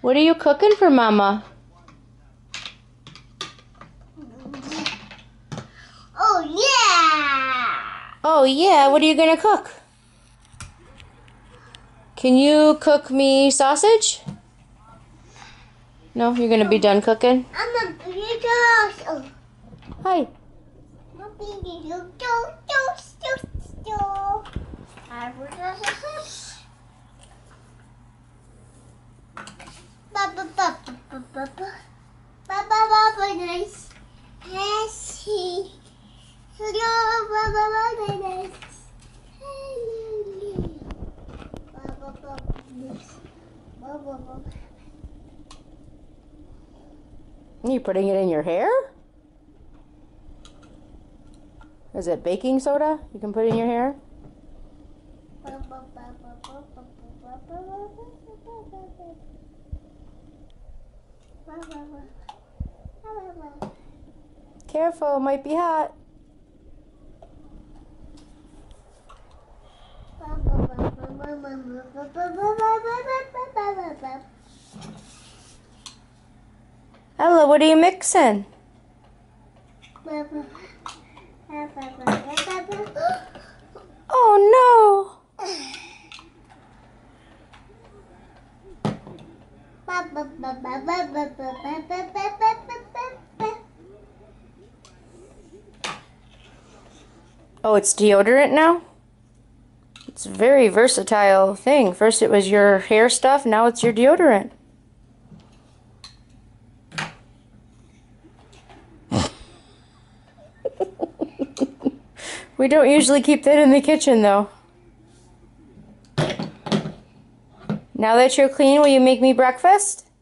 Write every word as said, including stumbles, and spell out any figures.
What are you cooking for Mama? Oh, yeah! Oh, yeah. What are you going to cook? Can you cook me sausage? No, you're going to be done cooking? I'm a big girl. Hi. I'm a big girl. Go, go, go, go. I will just... Baba, baba, baba, baba. Baba, baba, nice. Happy. Hello, baba, baba, nice. Hello. Baba, baba, nice. Baba, baba. Are you putting it in your hair? Is it baking soda you can put in your hair? Careful, it might be hot. Ella, what are you mixing? Oh no! Oh, it's deodorant now? It's a very versatile thing. First it was your hair stuff, now it's your deodorant. We don't usually keep that in the kitchen though. Now that you're clean, will you make me breakfast?